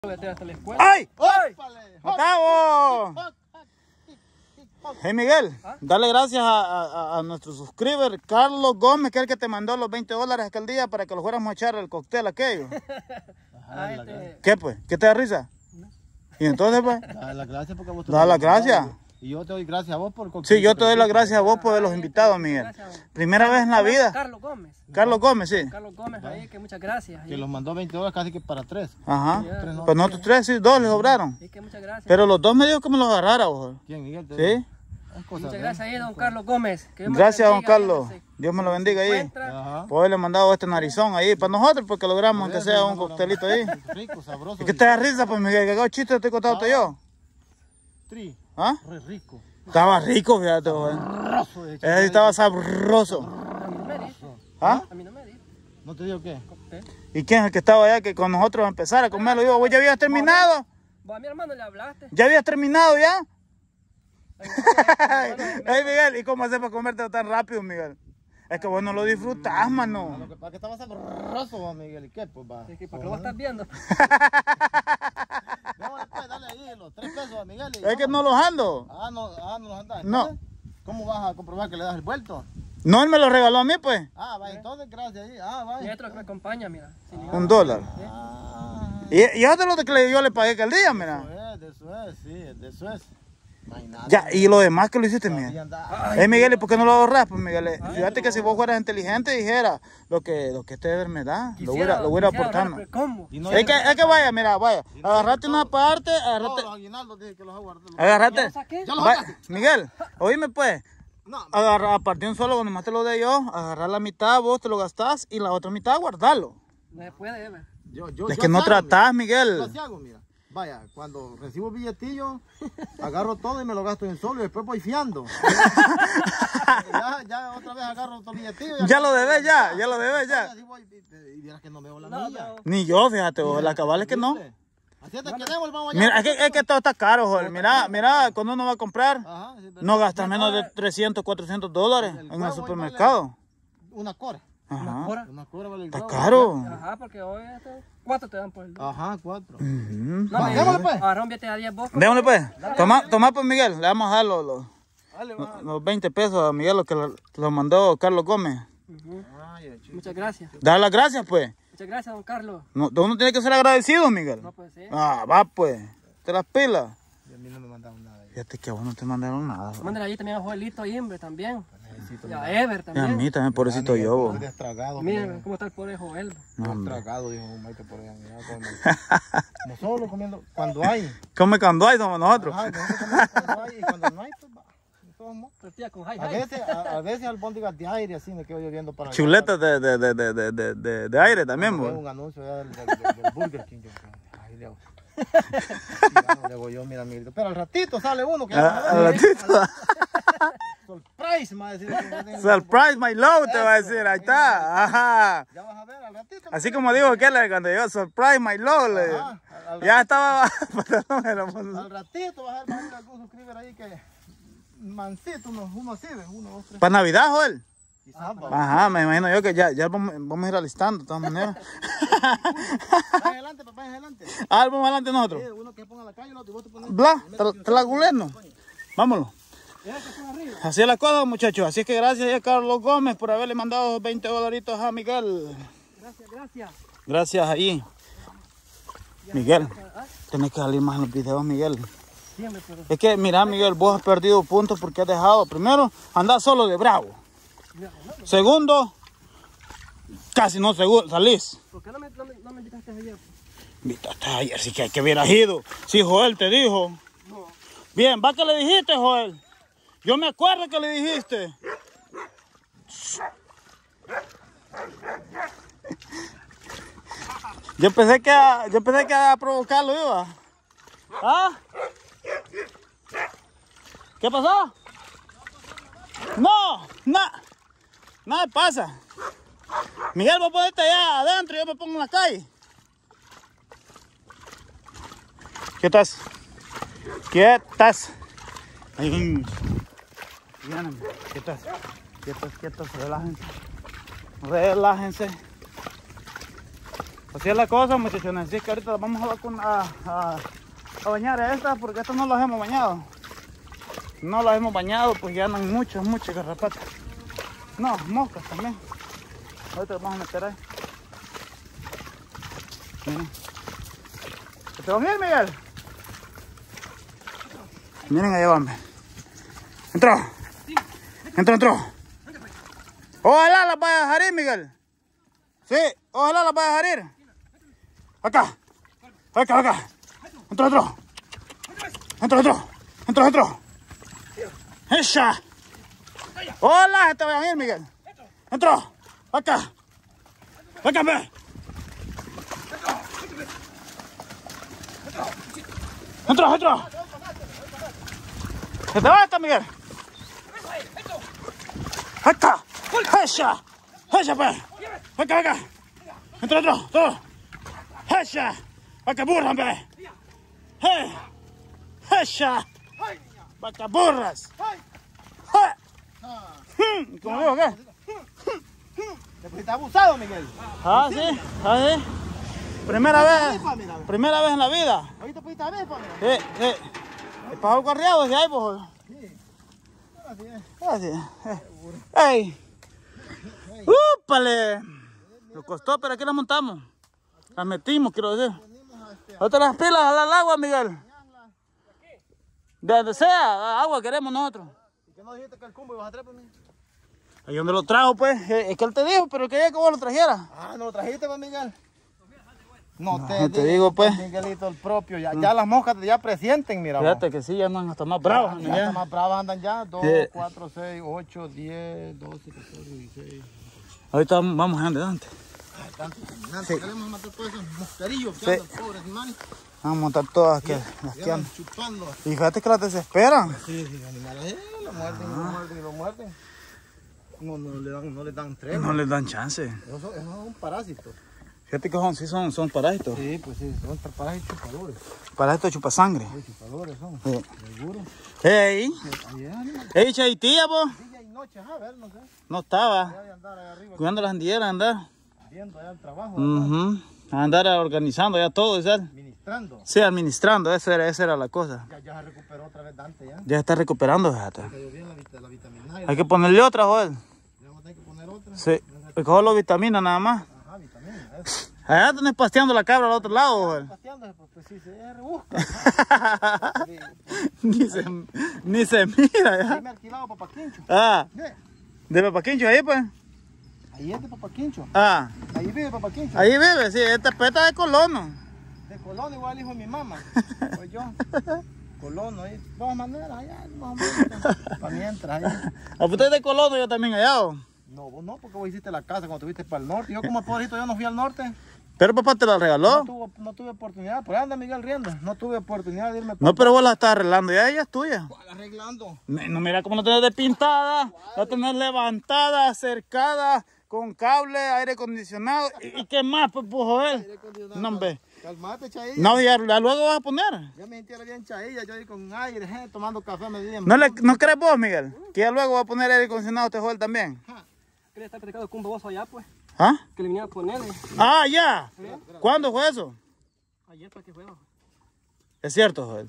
Hasta la escuela. ¡Ay! ¡Ay! ¡Octavo! Hey Miguel, ¿Ah? dale gracias a nuestro suscriber Carlos Gómez, que es el que te mandó los $20 aquel día para que lo fuéramos a echar al cóctel aquello. ¿Qué pues? ¿Qué te da risa? Y entonces pues, Da las gracias porque vos te da las gracias. Y yo te doy gracias a vos por el Sí, yo te doy las gracias a vos por los invitados, Miguel. Primera vez en la vida. Carlos Gómez. Carlos Gómez, sí. Carlos Gómez ahí, que muchas gracias. que los mandó $20 casi que para 3. Ajá. Tres no. Pues nosotros 3, sí, 2 les sobraron. Sí, que muchas gracias. Pero los 2 me dijo que me los agarrara, vos. ¿Quién, Miguel? Sí. Muchas gracias ahí, don Carlos Gómez. Que Dios me Gracias, don bendiga, Carlos. que se Dios me lo bendiga ahí. encuentra. Ajá. Pues le he mandado este narizón ahí para nosotros, porque logramos aunque sea un coctelito ahí. Rico, sabroso. ¿Y qué te da risa, pues, Miguel? ¿Qué chiste estoy contando yo? Tri, ¿Ah? re rico. Estaba rico, fíjate, güey. Sabroso, de hecho. Ese sí estaba sabroso. A mí no me dijo. ¿Ah? A mí no me dijo. ¿No te digo qué? ¿Usted? ¿Y quién es el que estaba allá que con nosotros empezara a comerlo? Digo, ¿ya habías terminado? ¿Vos a mi hermano le hablaste? ¿Ya habías terminado ya? A mi hermano, Hey, Miguel, ¿y cómo haces para comerte tan rápido, Miguel? Es que vos no lo disfrutás, mano. Lo que pasa es que estaba sabroso, va, Miguel. ¿Y qué? Pues va. es que ¿para qué lo estás viendo? Déjame, pues, dale ahí los 3 pesos a Miguel. Es que no los ando. No los andas. No. Entonces, ¿cómo vas a comprobar que le das el vuelto? No, él me lo regaló a mí, pues. Va, entonces gracias ahí. Y Va. otro que me acompaña, mira. sin $1. Ah, Y eso es lo que yo le pagué aquel día, mira. de eso es, sí, de eso es. No hay nada. Ya, y lo demás que lo hiciste, Todavía Miguel. anda- Hey, Miguel, ¿y por qué no lo ahorras? Pues, Miguel, fíjate que si vos fueras inteligente, dijera lo que este me da. Lo voy a ir quisiera aportando. ahorrar, pero ¿cómo? Y no Es que vaya, mira, vaya. Agarrate una parte, Todos agarrate. los aguinaldos dije que los voy a guardar. Agarrate. ¿Ya lo saqué? Ya lo Va- sacaste. Miguel, oíme pues. No, Agarra, aparte un solo, cuando más te lo dé yo, agarrar la mitad, vos te lo gastás y la otra mitad guardarlo. No se puede, ver. Es que no así hago, tratás, mira. Yo Miguel. así hago, mira. Vaya, cuando recibo el billetillo, agarro todo y me lo gasto en solo y después voy fiando. ya otra vez agarro otro billetillo. Ya lo debes ya lo debes ya. Así voy y vieras que no veo la No, milla. no. Ni yo, fíjate, vos, la cabal es que no. ¿Viste? Así hasta que demos, vamos allá. Mira, es que todo está caro, joder. Mira, cuando uno va a comprar, Ajá, sí, pero no gastas menos de $300, $400 en el supermercado. una cora. Ajá. Ahora. Una cora vale el Está huevo. caro. Ajá, porque hoy 4 te dan por el. Ajá, 4. Ujú. No, Va, me démosle, pues. agarró un billete a 10 vos. Démosle pues. Toma pues, Miguel. Le vamos a dar Dale, va. los 20 pesos a Miguel, lo que lo mandó Carlos Gómez. Ujú. Ay, chico. Muchas gracias. Dale las gracias, pues. Muchas gracias, don Carlos. No, uno tiene que ser agradecido, Miguel. No puede ser. Ah, va pues. Te las pilas. Y a mí no me mandaron nada. Fíjate que a vos no te mandaron nada. Mándale ahí también a Joelito Imbre también. Necesito. Y a Ever Y a también. mí también, pobrecito yo, vos. Estoy destragado. Miren cómo está el pobre Joel. No, hombre. Destragado, dijo un maestro por allá. Mira, como solo comiendo. Cuando hay. Come cuando hay, somos nosotros. Ajá, nosotros comemos cuando hay. Y cuando no hay, pues va. Somos. Tortilla con jai A jai. veces, a veces albóndigas de aire así me quedo yo viendo para allá. Chuletas de aire también, Veo vos. un anuncio ya del Burger King. Yo, ay, Leo. Y le digo yo, mira, Miguel. Pero al ratito sale uno que ya vas a Al ver. ratito. Surprise, me va a decir. Surprise my love, te va a decir. Ahí está. Ajá. Ya vas a ver al ratito. Así como dijo aquel cuando llegó, surprise my love. le dijo. Ajá, Ya estaba. al ratito vas a ver algún suscriber ahí que mancito, uno así, ¿ves? 1, 2, 3. Para Navidad, Joel. Quizás va. Ajá, me imagino yo que ya vamos a ir alistando de todas maneras. Vaya adelante, papá, adelante. Vamos adelante nosotros. Uno que ponga la calle, el otro y vos te pones. Bla, te la guleno. Vámonos. Mira que están arriba. Así es la cosa, muchachos. Así que gracias a Carlos Gómez por haberle mandado $20 a Miguel. Gracias, gracias. Gracias ahí. Miguel, Ah, tenés que salir más en los videos, Miguel. siempre, pero. Es que, mira, Miguel, vos has perdido puntos porque has dejado, primero, andar solo de bravo. Mira, no, Segundo, casi no salís. ¿por qué no me invitaste ayer? Invitaste ayer, sí que hay que hubieras ido. Sí, Joel te dijo. No. Bien, ¿va que le dijiste, Joel? Yo me acuerdo que le dijiste. Yo pensé que a provocarlo iba. ¿Ah? ¿Qué pasó? No, nada pasa. Miguel, vos ponete allá adentro y yo me pongo en la calle. ¿Qué estás? Ay, quietos, relájense. Así es la cosa, muchachones. Así es que ahorita vamos a bañar a estas porque estas no las hemos bañado. No las hemos bañado, pues ya andan muchas garrapatas. No, moscas también. Ahorita las vamos a meter ahí. Miren. ¿Te vas bien, Miguel? Miren, allá van. Entró. Ojalá las vaya a dejar ir, Miguel. Sí, ojalá las vaya a dejar ir. Acá. Entró. ¡Esa! ¡Hola! ¡Te voy a ir, Miguel! ¡Entró! ¡Acá! ¡Ve! ¡Entró! ¿Qué te va acá, Miguel? ¡Acá! ¡Esa! Pues! ¡Acá! ¡Entró! ¡Esa! ¡Acá, burra, ve! ¡Esa! ¡Vaca burras! ¿Cómo digo qué? ¿Te pusiste abusado, Miguel? Sí. Primera vez en la vida. ¿Ahorita te pusiste a ver, mira? Sí. El pájaro corriado desde ahí, pues. Sí. Así. ¡Ey! ¡Úpale! Nos costó, pero aquí la montamos. La metimos, quiero decir. Ahorita las pilas al agua, Miguel. De donde sea, agua queremos nosotros. ¿Y qué no dijiste que el cumbo ibas a traer por mí? Ahí donde lo trajo, pues. Es que él te dijo, pero quería que vos lo trajeras. Ah, ¿no lo trajiste, pues, Miguel? No te digo, pues. Miguelito, el propio. Ya las moscas ya presienten, mira. Fíjate que sí, ya andan hasta más bravos. Ya hasta más bravas andan ya. 2, Sí. 4, 6, 8, 10, 12, 14, 16. Ahorita vamos adelante. Tanto caminante. Queremos matar todos esos moscarillos que Sí. andan, pobres animales. Vamos a montar todas las que Andan andan. chupando. Fíjate que las desesperan. Sí, animales. Lo muerden. No le dan tregua. No les dan chance. Eso es un parásito. Fíjate que son parásitos. Sí, pues sí, son parásitos chupadores. Parásitos chupasangre. Sí, chupadores son. Sí. Seguro. ¡Ey! Ahí es animal. ¡Ey, Chaitía, vos! Día y noche, a ver, no sé. No estaba. Ya de andar allá arriba, Cuidando las andilleras, andar. viendo allá el trabajo. Andar organizando ya todo, ¿sabes? Administrando. Sí, administrando, esa era la cosa. Ya se recuperó otra vez Dante ya. Ya está recuperando, fíjate. Cayó bien la vitamina. Hay que ponerle otra, Joel. Le vamos a tener que poner otra. Sí, porque solo vitamina nada más. Ajá, vitamina, eso. Allá tenés pasteando la cabra al otro lado, Joel. Pasteando, pues sí, se rebusca. Ni se mira Ahí ya. me ha alquilado Papaquincho. Ah, Ve, de Papaquincho ahí, pues. ahí es de Papaquincho. Ah, Ahí vive Papaquincho. ahí vive, sí, esta peta de colono. De Colón, igual hijo de mi mamá. Pues yo. Colón, ahí. De todas maneras, allá, más o menos. Para mientras, allá. ¿A usted es de colono yo también allá? ¿O? No, vos no, porque vos hiciste la casa cuando estuviste para el norte. Yo como pobrecito, yo no fui al norte. Pero papá te la regaló. No tuve oportunidad. Por ahí anda Miguel riendo. No tuve oportunidad de irme No, pero vos la estás arreglando, ya ella es tuya. arreglando. No, mira cómo la tenés despintada, la tenés levantada, cercada, con cable, aire acondicionado. ¿Y qué más, pues, Joel? No, hombre. Calmate, Chailla. No, ya luego vas a poner. Ya me sentía bien Chailla, yo ahí con aire, tomando café me dije. ¿No crees vos, Miguel? Que ya luego va a poner aire acondicionado este Joel también. Quería estar platicando con un baboso allá, pues. ¿Ah? Que le venía a ponerle. Ah, ya. ¿Cuándo fue eso? Ayer, ¿para qué juego? Es cierto, Joel.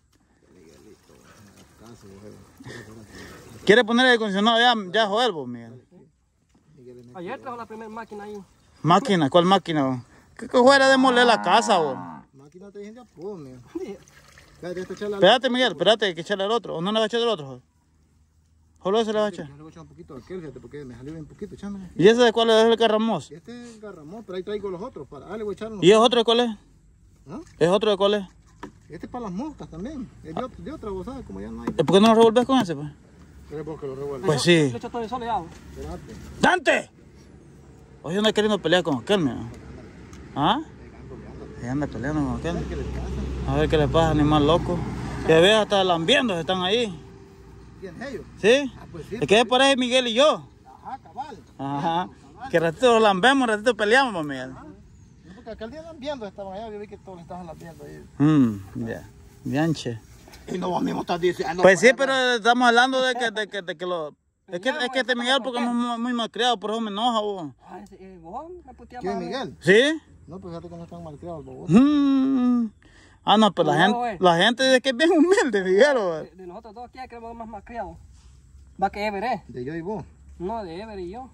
¿Quiere poner aire acondicionado ya Joel, vos, Miguel? Ayer trajo la primera máquina ahí. ¿Máquina? ¿Cuál máquina, vos? ¿Qué fuera de moler la casa, vos? Máquina te dije ya, pues, mío. Espérate, Espérate, Miguel, espérate, hay que echarle al otro. ¿O no le va a echar del otro, Joel? Solo se le va a echar. Yo le voy a echar un poquito de aquel, fíjate, porque me salió bien poquito, échamele. ¿Y ese de cuál es el Carramos? Este es Garramón, pero ahí traigo los otros. Le voy a echar unos. ¿Y es otro de cuál es? ¿Ah? ¿Es otro de cuál es? Este es para las moscas también. Es de otra, vos sabes, como ya no hay. ¿Por qué no lo revolves con ese, pues? Pero porque lo revuelvo. Pues sí. Le echo todo el sol ya. Espérate. ¡Dante! Hoy anda queriendo pelear con aquel, mira. ¿Ah? Sí, anda peleando con aquel. ¿Qué le pasa? A ver qué le pasa, animal loco. Que veas hasta lambiendo, están ahí. ¿Quién es ellos? ¿Sí? Ah, pues sí. Es que es por ahí Miguel y yo. Ajá, cabal. Ajá. Que ratito lo lambemos, ratito peleamos, pues, Miguel. No, porque aquel día lambiendo estaban allá, yo vi que todos estaban lambiendo ahí. Ya. Bianche. Y no vos mismo estás diciendo. Pues sí, pero estamos hablando de que lo... Es que este Miguel porque es muy malcriado, por eso me enoja, vos. Ah, vos me puteaba. ¿Quién es Miguel? ¿Sí? No, pues fíjate que no están malcriados, babos. Ah, no, pues No, la gente dice que es bien humilde, Miguel. De nosotros dos, ¿quién creemos más malcriado? Va que Ever, De yo y vos. No, de Ever y yo.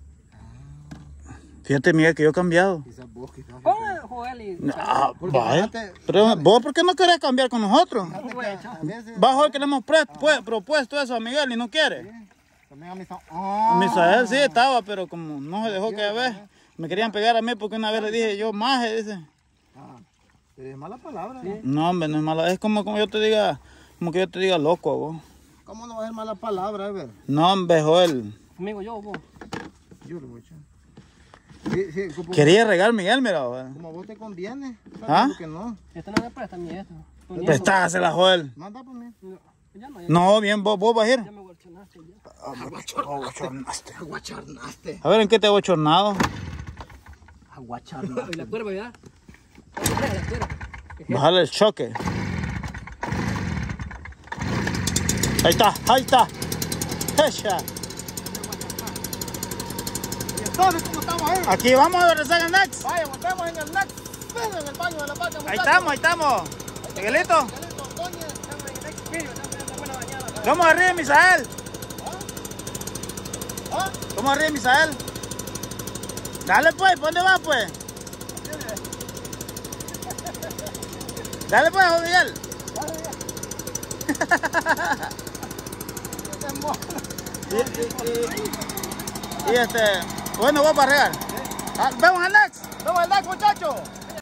Fíjate, Miguel, que yo he cambiado. Quizás vos, quizás. Ponle Joel y... Ah, Porque vaya. fíjate, Pero vos, ¿por qué no querés cambiar con nosotros? fíjate que a veces... Bajo el que le hemos propuesto eso a Miguel y no quiere. También a mí son... Misael sí estaba, pero como no se dejó que vez, me querían pegar a mí porque una vez le dije yo maje, dice. Es mala palabra. Sí. No, hombre, no es mala, es como yo te diga, loco a vos. ¿Cómo no va a ser mala palabra, Ever? No, hombre, Joel. Amigo, yo, vos. Yo le voy a echar. Sí, Quería regar Miguel, mira, Joel. como a vos te conviene. ¿Ah? Que no. Esto no me presta a mí, esto. Prestásela, Joel. Manda por mí. No, ya no, ya, No, bien, vos vas a ir. ya me guarchonaste ya. Aguacharnaste. A ver, ¿en qué te he bochornado? Aguacharnaste. Y la cuerva ya. La cuerva. Bajarle el choque. Ahí está, ahí está. Hecha. ¿Y entonces cómo estamos ahí? Aquí vamos a regresar en el next. Vaya, volvemos en el next. En el baño de la patria, Ahí estamos. Miguelito. Vamos arriba, Misael. Vamos arriba, Misael. Dale pues, ¿por dónde vas pues? Dale pues, Juan Miguel. y bueno, voy para regar. Vamos al next. Vamos al next, muchachos.